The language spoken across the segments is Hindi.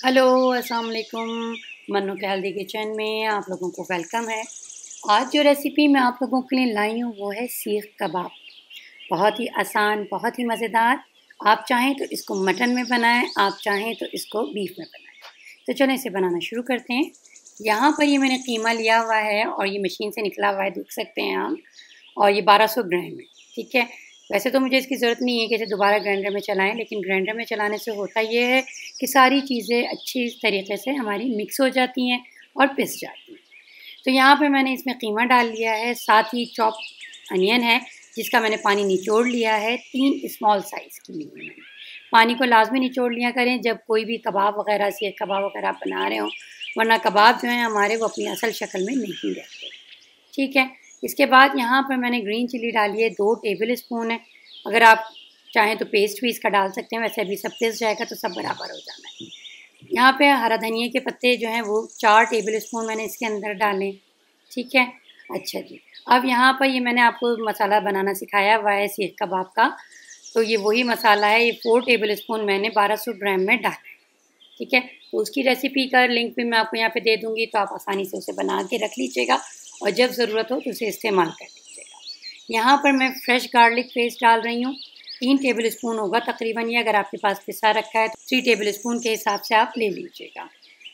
हेलो, अस्सलाम वालेकुम। मन्नू के हेल्दी किचन में आप लोगों को वेलकम है। आज जो रेसिपी मैं आप लोगों के लिए लाई हूँ वो है सीख कबाब। बहुत ही आसान, बहुत ही मज़ेदार। आप चाहें तो इसको मटन में बनाएं, आप चाहें तो इसको बीफ में बनाएं। तो चलो इसे बनाना शुरू करते हैं। यहाँ पर ये मैंने कीमा लिया हुआ है और ये मशीन से निकला हुआ है, देख सकते हैं आप। और ये 1200 ग्राम है, ठीक है। वैसे तो मुझे इसकी ज़रूरत नहीं है कि इसे दोबारा ग्राइंडर में चलाएं, लेकिन ग्राइंडर में चलाने से होता ये है कि सारी चीज़ें अच्छी तरीके से हमारी मिक्स हो जाती हैं और पिस जाती हैं। तो यहाँ पे मैंने इसमें कीमा डाल लिया है, साथ ही चॉप अनियन है जिसका मैंने पानी निचोड़ लिया है। 3 स्मॉल साइज़ की ली है मैंने। पानी को लाजमी निचोड़ लिया करें जब कोई भी कबाब वगैरह सीख कबाब वगैरह आप बना रहे हो, वरना कबाब जो हैं हमारे वो अपनी असल शक्ल में नहीं रहते, ठीक है। इसके बाद यहाँ पर मैंने ग्रीन चिली डाली है, 2 टेबल स्पून है। अगर आप चाहें तो पेस्ट भी इसका डाल सकते हैं, वैसे अभी सब पिस जाएगा तो सब बराबर हो जाना है। यहाँ पे हरा धनिया के पत्ते जो हैं वो 4 टेबल स्पून मैंने इसके अंदर डालें, ठीक है। अच्छा जी, अब यहाँ पर ये मैंने आपको मसाला बनाना सिखाया हुआ है सीख कबाब का, तो ये वही मसाला है। ये 4 टेबल स्पून मैंने 1200 ग्राम में डाला है, ठीक है। तो उसकी रेसिपी का लिंक भी मैं आपको यहाँ पे दे दूँगी, तो आप आसानी से उसे बना के रख लीजिएगा और जब ज़रूरत हो तो उसे इस्तेमाल कर लीजिएगा। यहाँ पर मैं फ्रेश गार्लिक पेस्ट डाल रही हूँ, 3 टेबल स्पून होगा तकरीबन ये। अगर आपके पास पिसा रखा है तो 3 टेबल स्पून के हिसाब से आप ले लीजिएगा।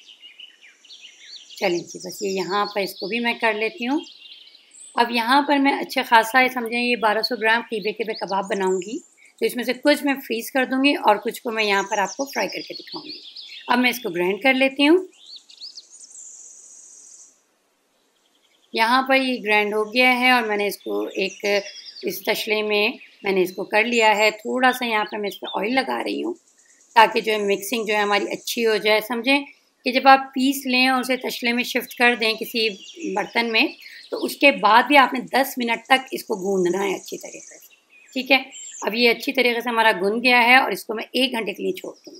चलिए जी, बस ये यहाँ पर इसको भी मैं कर लेती हूँ। अब यहाँ पर मैं अच्छा खासा समझें ये 1200 ग्राम कीबे के मैं कबाब बनाऊँगी, तो इसमें से कुछ मैं फ्रीज़ कर दूँगी और कुछ को मैं यहाँ पर आपको फ्राई करके दिखाऊँगी। अब मैं इसको ग्राइंड कर लेती हूँ। यहाँ पर ये ग्राइंड हो गया है और मैंने इसको एक इस तसले में मैंने इसको कर लिया है। थोड़ा-सा यहाँ पर मैं इस पर ऑयल लगा रही हूँ ताकि जो है मिक्सिंग जो है हमारी अच्छी हो जाए। समझें कि जब आप पीस लें और उसे तसले में शिफ्ट कर दें किसी बर्तन में, तो उसके बाद भी आपने 10 मिनट तक इसको गूँदना है अच्छी तरीके से, ठीक है। अब ये अच्छी तरीके से हमारा गूँध गया है और इसको मैं 1 घंटे के लिए छोड़ दूँगी।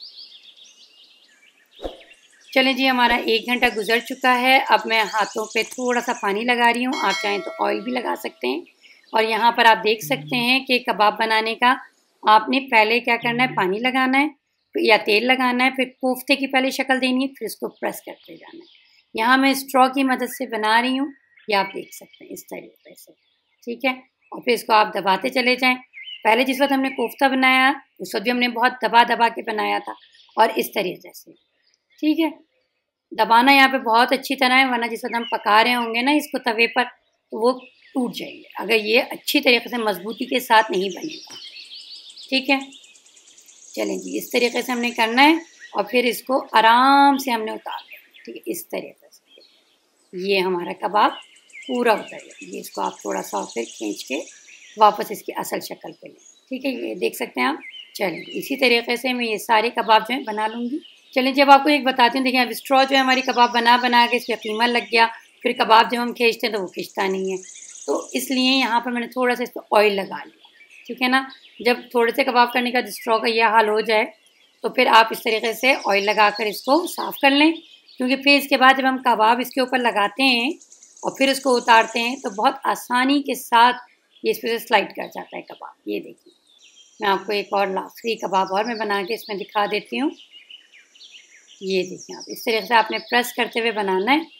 चलें जी, हमारा 1 घंटा गुजर चुका है। अब मैं हाथों पे थोड़ा-सा पानी लगा रही हूँ, आप चाहें तो ऑयल भी लगा सकते हैं। और यहाँ पर आप देख सकते हैं कि कबाब बनाने का आपने पहले क्या करना है, पानी लगाना है या तेल लगाना है, फिर कोफ्ते की पहले शक्ल देनी है, फिर इसको प्रेस करते जाना है। यहाँ मैं स्ट्रॉ की मदद से बना रही हूँ, ये आप देख सकते हैं इस तरीके से, ठीक है। और फिर इसको आप दबाते चले जाएँ। पहले जिस वक़्त हमने कोफ्ता बनाया, उस वक़्त भी हमने बहुत दबा-दबा के बनाया था और इस तरीके से, ठीक है। दबाना यहाँ पे बहुत अच्छी तरह है, वरना जिस वक़्त हम पका रहे होंगे ना इसको तवे पर, तो वो टूट जाएंगे अगर ये अच्छी तरीके से मज़बूती के साथ नहीं बनेगा, ठीक है। चलें जी, इस तरीके से हमने करना है और फिर इसको आराम से हमने उतार देना, ठीक है, इस तरीके से। ये हमारा कबाब पूरा उतर गया। ये इसको आप थोड़ा-सा और फिर खींच के वापस इसकी असल शक्ल पे लें, ठीक है। ये देख सकते हैं आप। चलें, इसी तरीके से मैं ये सारे कबाब जो हैं बना लूँगी। चलें, जब आपको एक बताती हूँ, देखिए अब स्ट्रॉ जो है हमारी कबाब बना के इस पर कीमा लग गया, फिर कबाब जब हम खींचते हैं तो वो खिंचता नहीं है, तो इसलिए यहाँ पर मैंने थोड़ा-सा इस पर ऑयल लगा लिया, ठीक है ना। जब थोड़े से कबाब करने का स्ट्रॉ का यह हाल हो जाए, तो फिर आप इस तरीके से ऑयल लगाकर इसको साफ़ कर लें, क्योंकि फिर इसके बाद जब हम कबाब इसके ऊपर लगाते हैं और फिर उसको उतारते हैं तो बहुत आसानी के साथ ये इस पर से स्लाइड कर जाता है कबाब। ये देखिए, मैं आपको एक और आखिरी कबाब और मैं बना के इसमें दिखा देती हूँ। ये देखिए आप, इस तरीके से आपने प्रेस करते हुए बनाना है,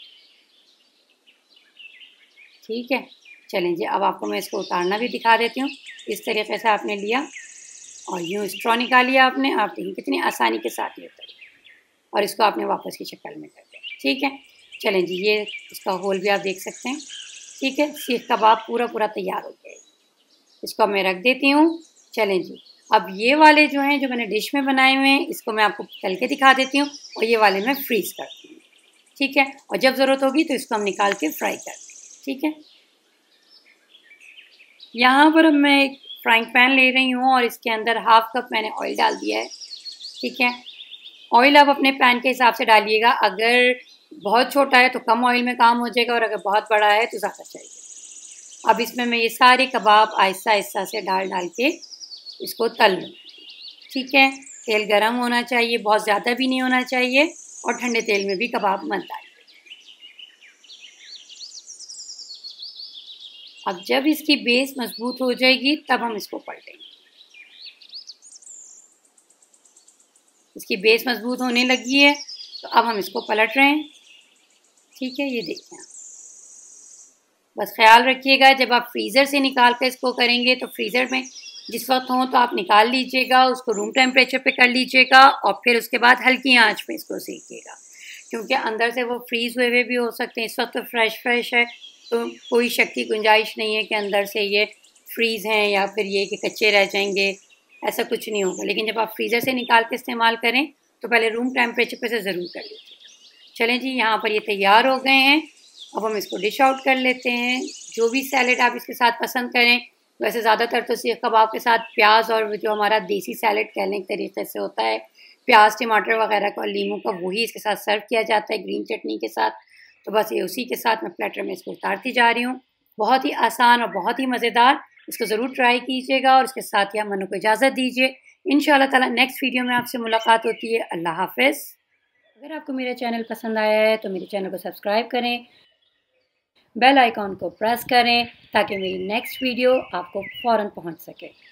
ठीक है। चलें जी, अब आपको मैं इसको उतारना भी दिखा देती हूँ। इस तरीके से आपने लिया और यूँ स्ट्रॉ निकालिए आपने, आप देखिए कितनी आसानी के साथ ये उतर और इसको आपने वापस की शक्ल में कर दिया, ठीक है। चलें जी, ये इसका होल भी आप देख सकते हैं, ठीक है। सीख कबाब पूरा तैयार हो गया है। इसको मैं रख देती हूँ। चलें जी, अब ये वाले जो हैं जो मैंने डिश में बनाए हुए हैं, इसको मैं आपको तल के दिखा देती हूँ और ये वाले मैं फ्रीज़ करती हूँ, ठीक है। और जब ज़रूरत होगी तो इसको हम निकाल के फ्राई कर देंगे, ठीक है। यहाँ पर मैं एक फ्राइंग पैन ले रही हूँ और इसके अंदर हाफ़ कप मैंने ऑयल डाल दिया है, ठीक है। ऑयल आप अपने पैन के हिसाब से डालिएगा। अगर बहुत छोटा है तो कम ऑयल में काम हो जाएगा और अगर बहुत बड़ा है तो ज़्यादा चाहिए। अब इसमें मैं ये सारे कबाब आहिस्ता-आहिस्ता से डाल के इसको तल लूँ, ठीक है। तेल गरम होना चाहिए, बहुत ज़्यादा भी नहीं होना चाहिए और ठंडे तेल में भी कबाब मत डालिए। अब जब इसकी बेस मजबूत हो जाएगी तब हम इसको पलटेंगे। इसकी बेस मजबूत होने लगी है। तो अब हम इसको पलट रहे हैं। ठीक है, ये देखिए, बस ख्याल रखिएगा जब आप फ्रीज़र से निकाल कर इसको करेंगे तो फ्रीज़र में जिस वक्त हो तो आप निकाल लीजिएगा, उसको रूम टेम्परेचर पे कर लीजिएगा और फिर उसके बाद हल्की आंच पे इसको सेकिएगा, क्योंकि अंदर से वो फ्रीज़ हुए भी हो सकते हैं। इस वक्त तो फ्रेश है तो कोई शक की गुंजाइश नहीं है कि अंदर से ये फ्रीज़ हैं या फिर ये कि कच्चे रह जाएंगे, ऐसा कुछ नहीं होगा। लेकिन जब आप फ्रीज़र से निकाल के इस्तेमाल करें तो पहले रूम टेम्परेचर पे से ज़रूर कर लीजिएगा। चलें जी, यहाँ पर ये तैयार हो गए हैं। अब हम इसको डिश आउट कर लेते हैं। जो भी सैलेड आप इसके साथ पसंद करें, वैसे ज़्यादातर तो सीख कबाब के साथ प्याज और जो हमारा देसी सैलेड कहने के तरीके से होता है, प्याज टमाटर वगैरह का और लीमू का, वही इसके साथ सर्व किया जाता है ग्रीन चटनी के साथ। तो बस ये उसी के साथ मैं प्लेटर में इसको उतारती जा रही हूँ। बहुत ही आसान और बहुत ही मज़ेदार, इसको ज़रूर ट्राई कीजिएगा और इसके साथ ही आप मनु को इजाज़त दीजिए। इंशाअल्लाह ताला नेक्स्ट वीडियो में आपसे मुलाकात होती है। अल्लाह हाफ़िज़। अगर आपको मेरा चैनल पसंद आया है तो मेरे चैनल को सब्सक्राइब करें, बेल आइकॉन को प्रेस करें ताकि मेरी नेक्स्ट वीडियो आपको फ़ौरन पहुंच सके।